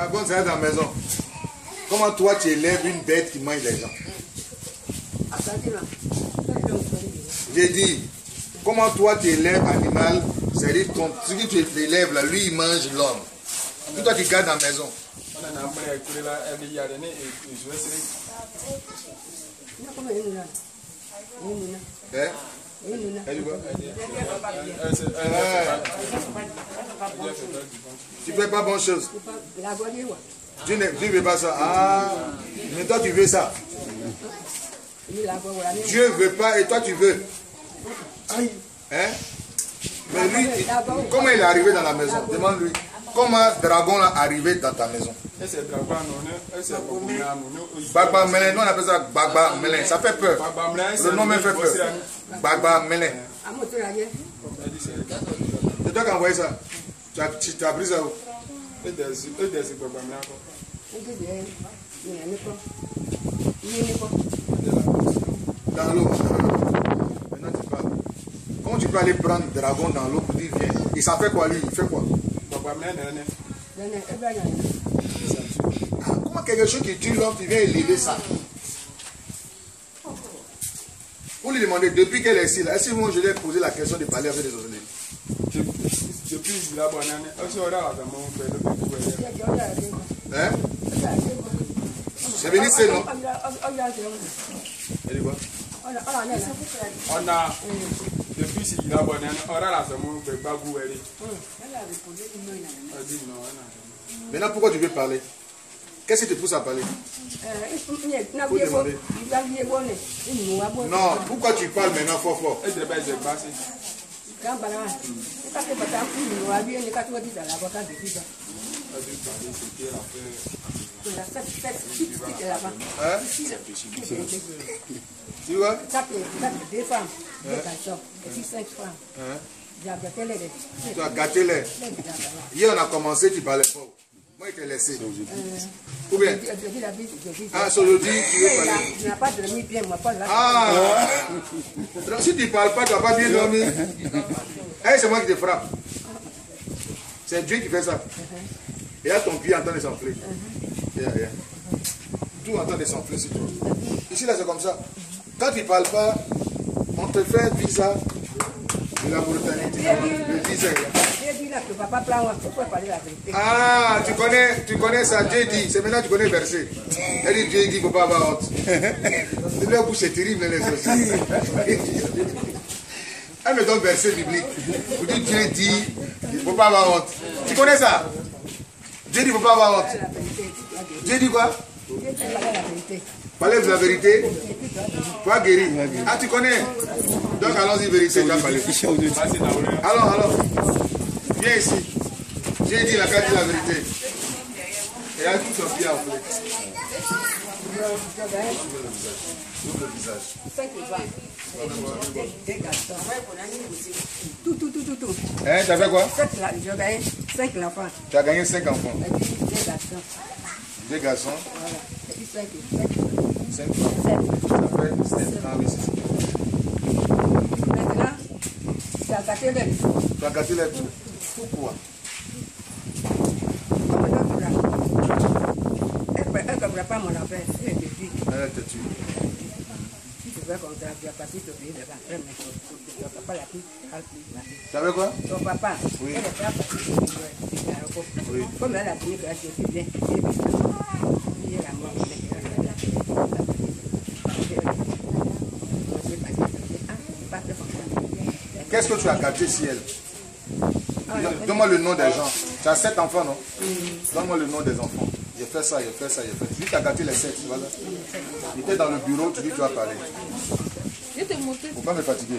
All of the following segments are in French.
Dragon, c'est dans la maison. Comment toi tu élèves une bête qui mange les gens? J'ai dit, comment toi tu élèves animal, c'est-à-dire celui que tu élèves là, lui il mange l'homme. Puis toi tu gardes dans la maison. Tu fais pas bonne chose. Tu ne veux pas ça. Ah, mais toi tu veux ça. Dieu veut pas et toi tu veux. Hein? Mais lui, comment il est arrivé dans la maison? Demande-lui. Comment Dragon est arrivé dans ta maison? Bagba Melin, nous on appelle ça Bagba Melin. Ça fait peur. Le nom me fait peur. Bagba Melin. C'est toi qui as envoyé ça? Tu as pris ça où? Dans l'eau. Maintenant tu parles. Comment tu peux aller prendre Dragon dans l'eau pour dire viens? Il s'en fait quoi lui? Il fait quoi? Comment quelque chose qui tue l'homme, tu viens élever ça? Vous lui demandez depuis qu'elle est ici, est-ce que moi je lui ai posé la question de parler avec les autres? Depuis la bonne année, hein? C'est venu c'est non? Elle dit quoi? On a depuis la bonne année, on a la famille de Bagou. Maintenant pourquoi tu veux parler? Qu'est-ce qui te pousse à parler? Faut demander. Non, pourquoi tu parles maintenant fort fort? Hein? Tu vois? Deux femmes, deux garçons, et puis 5 femmes. Tu as gâté les. Hier on a commencé, tu parlais pas. Moi je t'ai laissé. Ou bien? Ah, c'est aujourd'hui tu veux parler. Tu n'as pas dormi bien, moi pas là. Ah! Si tu ne parles pas, tu n'as pas bien dormi. Eh, c'est moi qui te frappe. C'est Dieu qui fait ça. Et là ton pied en train de s'enfler. Tout en train de s'enfler sur toi. Ici là c'est comme ça. Quand tu ne parles pas, on te fait un visa de la brutalité. Le visa. Ah, tu connais ça, Dieu dit. C'est maintenant que tu connais le verset. Elle dit Dieu dit qu'il ne faut pas avoir honte. Leur bouche est terrible les sorciers. Elle me donne verset biblique. Vous dites Dieu dit qu'il ne faut pas avoir honte. Tu connais ça? Dieu dit qu'il ne faut pas avoir honte. Dieu dit quoi? Parlez de la vérité. Pas guéri. Ah, tu connais? Donc allons-y, vérité. Alors. Viens ici. J'ai dit la carte de la vérité. Et là, tout son pied en fait. Ouvre le visage. Tout. Hein, tu as fait quoi? 5 enfants. Tu as gagné 5 enfants. 2 garçons. Voilà. Et puis 5 enfants. Ça fait 7 ans ici. Maintenant, tu as gâté les tout. Tu as gâté les tout. Pourquoi? Elle ne comprend pas mon affaire. Elle te tue. Si tu veux comme ça, tu vas passer ton pays devant. Ton papa l'a pris. Tu savais quoi? Ton papa. Oui. Elle est pas partie. Oui. Comme elle a dit que je suis bien. Il est la mort. Qu'est-ce que tu as gâté si elle? Donne-moi le nom des gens. Tu as 7 enfants, non? Donne-moi le nom des enfants. J'ai fait ça. Tu dis que tu as gâté les 7. Voilà. Il était dans le bureau, tu dis que tu vas parler. Il ne faut pas me fatiguer.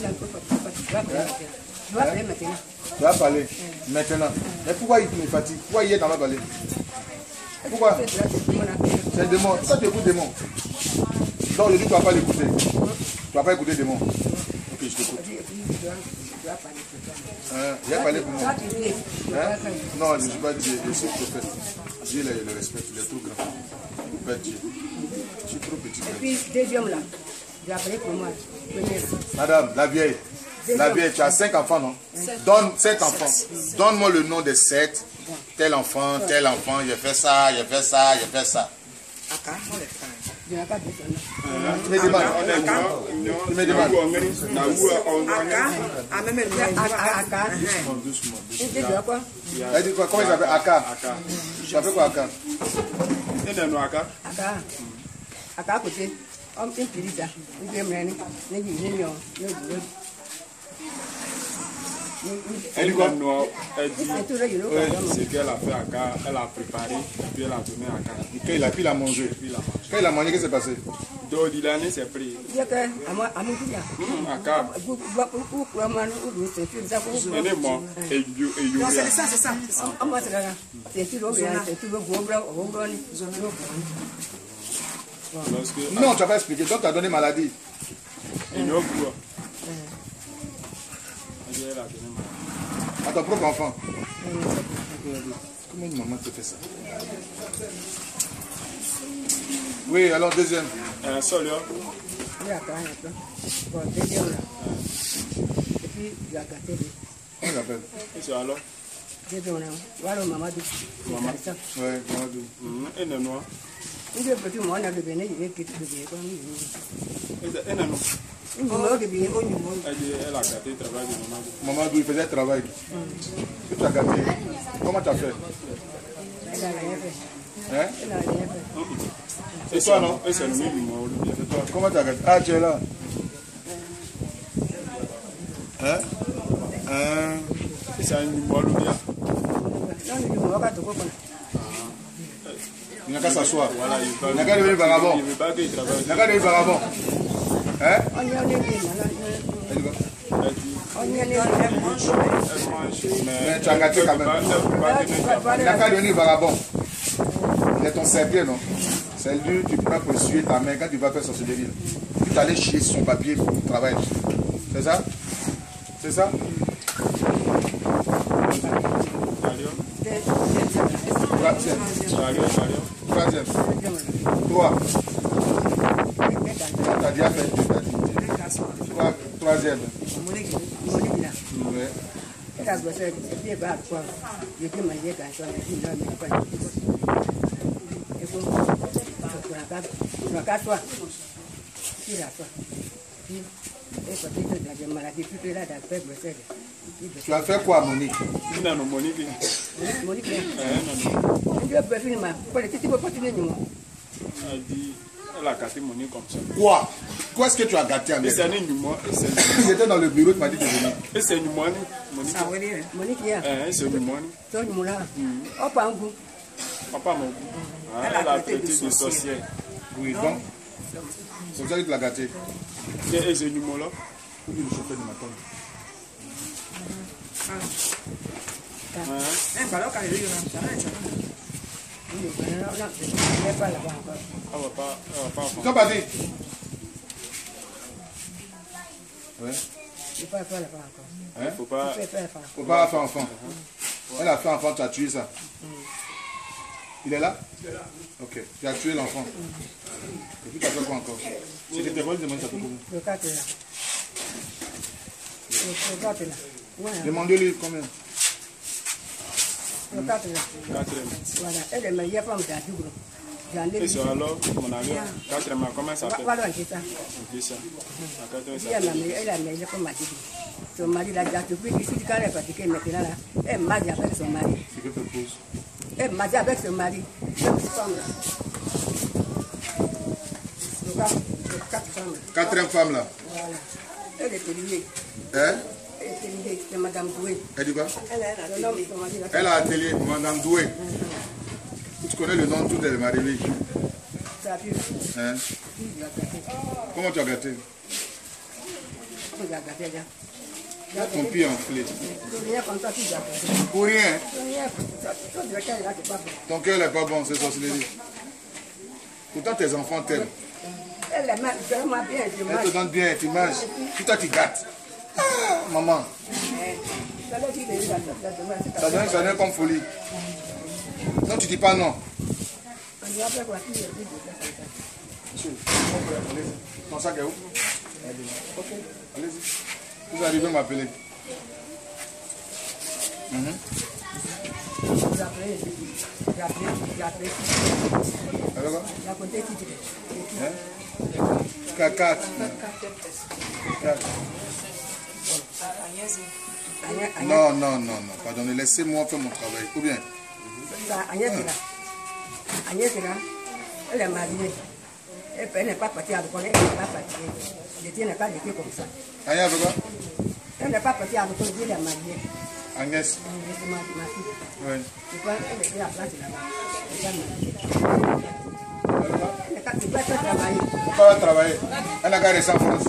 Tu vas parler maintenant. Mais pourquoi il me fatigue? Pourquoi il est dans ma parler? Pourquoi? C'est un démon. Pourquoi tu écoutes démon? Donc je dis que tu ne vas pas l'écouter. Tu ne vas pas écouter démon. Ok, je t'écoute. Il a parlé pour moi. Non, je ne suis pas Dieu, je suis prophète. Dieu le respecte, il est trop grand. Pas Dieu. Je suis trop petit. Et puis, deuxième là, j'ai appelé pour moi. Madame, la vieille, tu as 5 enfants, non? Donne 7 enfants. Donne-moi le nom des 7 tel enfant, j'ai fait ça, j'ai fait ça, j'ai fait ça. Tu me demandes. Tu me demandes. Elle dit quoi? Comment il s'appelle? Aka. Ça fait quoi Aka? Aka à côté. On peut dire ça. Elle dit quoi? Elle dit ce qu'elle a fait à Aka, elle a préparé, puis elle a donné à Aka. Puis il a mangé. Quand il a mangé, qu'est-ce qui s'est passé? Donc l'année s'est pris. Aka. C'est ça. Non, tu n'as pas expliqué. Donc tu as donné maladie. À ton propre enfant. Comment une maman te fait ça? Oui, alors deuxième. Seul, oui, deuxième là. Et puis il a gâté. Comment il l'appelle? C'est alors? Deuxième là. Voilà Mamadou. Mamadou. Oui, Mamadou. Et le noir. Il est petit, moi on a bébé, il est petit bébé. Et le noir. Elle a gâté le travail de Mamadou. Mamadou, il faisait le travail. Tu as gâté. Comment tu as fait? Elle a rien fait. Hein? Elle a rien fait. C'est toi, non? Et c'est le même numéro. C'est toi. Comment tu as gâté? Ah, tu es là. Hein? C'est un numéro bien. Il n'a qu'à s'asseoir. Voilà, il n'a qu'à devenir vagabond. Il n'a qu'à devenir vagabond. Hein? Mais tu as gâté quand même. Il n'a qu'à devenir vagabond. Il est ton serpent, non? C'est lui, tu peux pas essuyer ta main quand tu vas faire sorcellerie. Tu t'allais chier son papier pour le travail. C'est ça? C'est ça? Troisième. Trois. Tu as déjà fait deux. Troisième. Tu as fait quoi, Monique? Non, Monique. Monique. Elle dit, elle a gâté Monique comme ça. Quoi? Quoi est-ce que tu as gâté en c'est un numéro. J'étais dans le bureau, tu m'as dit de venir. Et c'est un numéro. Monique, c'est un numéro. C'est un numéro. Oh, pas un goût. Papa mon goût. Elle a traité de sorcière. Oui, donc. C'est pour ça que tu l'as gâté. Et ce numéro-là? Où est le chauffeur de ma tombe? T'as pas dit? Ouais. Il faut pas faire enfant. Elle a fait enfant, tu as tué ça. Il est là? Il est là. Ok, tu as tué l'enfant. Et puis tu as fait quoi encore? Si tu te demandes, ça fait combien? Le 4 là. Le 4 là. Demandez-lui combien? Le 4 là. Voilà, elle est meilleure femme d'Adougro. Et c'est alors, mon ami, 4 mois, comment ça fait? Voilà, c'est ça. C'est ça. Elle a meilleure femme d'Adougro. Son mari l'a déjà depuis ici, quand elle est fatiguée maintenant là, elle est mariée avec son mari. C'est que propose? Elle est mariée avec son mari. Quatrième femme là. Voilà. Elle est liée. Hein? Elle est liée, c'est Madame Doué. Elle dit quoi? Elle a atelier Madame Doué. Tu connais le nom de toutes les mariées. Hein? Comment tu as gâté? Ton pied enflé. Pour rien. Ton cœur n'est pas bon, c'est sorcellerie. Pourtant tes enfants t'aiment. Elle te donne bien, tu manges. Puis toi tu gâtes. Ah, maman. Ça donne comme folie. Non, tu dis pas non. Ton sac est où? Ok, allez-y. Vous arrivez à m'appeler. Il a compté titre. 4. Non, pardonnez, laissez-moi faire mon travail. Ou bien Agnès est là, elle est mariée. Elle n'est pas partie à l'école, elle n'est pas partie. Je tiens pas d'été comme ça. Agnès, elle n'est pas partie à l'école, elle est mariée. Agnès. C'est ma fille. Oui. Je crois qu'elle était à la place là-bas. Elle n'est pas travailler. Pourquoi elle va travailler? Elle n'a qu'à rester en France.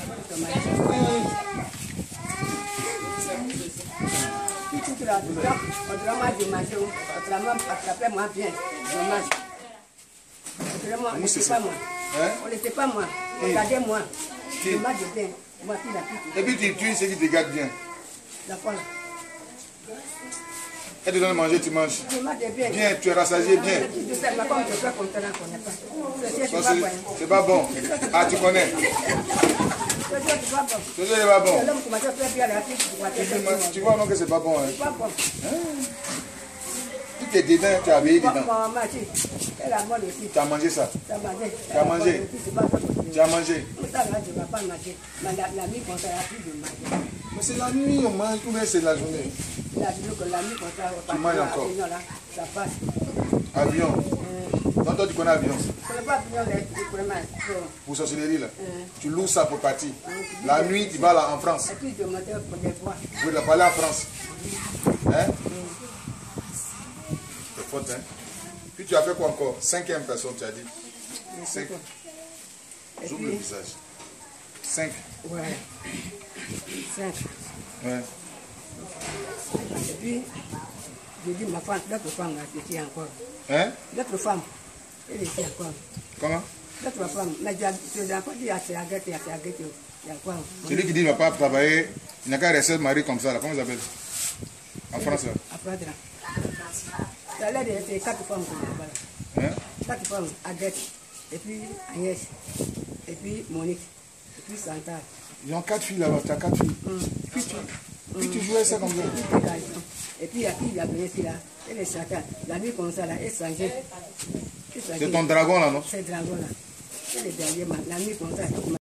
Autrement, je mange. Autrement, attrapez-moi bien. Je mange. Autrement, on ne sait pas moi. On ne sait pas moi. Regardez-moi. Je mange bien. Moi, qui la pique. Et puis tu tues ceux qui te gardent bien. La folle. Elle te donne à manger, tu manges. Je mange bien. Bien, tu es rassasié bien. Comme je fais comme ça, on ne connaît pas. C'est pas bon. Ah, tu connais. C'est pas bon. Tu vois non que c'est pas bon. Hein? Tout est dedans, tu as veillé dedans. Tu as mangé ça. Tu as mangé. Tu as mangé. Mais c'est la nuit, on mange, ou bien c'est la journée. Tu manges encore. Avion. Donc toi tu connais avion. Pour sorcellerie là. Tu loues ça pour partir. La nuit tu vas là en France. Vous allez aller en France. Hein? C'est faute, hein? Puis tu as fait quoi encore? 5e personne, tu as dit. 5. J'ouvre le visage. 5. Ouais. 5. Ouais. Et puis, je dis ma femme, l'autre femme, elle était encore. Hein? L'autre femme, elle était encore. Comment? L'autre femme, mais je n'ai pas dit à Agate, il y a quoi? Celui qui dit qu'il ne va pas travailler, il n'a qu'à rester marié comme ça, là. Comment ça s'appelle? En France, là. À Pradra. Ça a l'air d'être 4 femmes comme ça. Hein? 4 femmes, Agate, et puis Agnès, et puis Monique, et puis Santa. Ils ont 4 filles là-bas, tu as 4 filles. Puis tu jouais ça comme ça. Et puis il y a venu ici là, elle est Satan. La nuit comme ça là, elle s'enjette. C'est ton dragon là, non? C'est le dragon là. C'est le dernier, la nuit comme ça.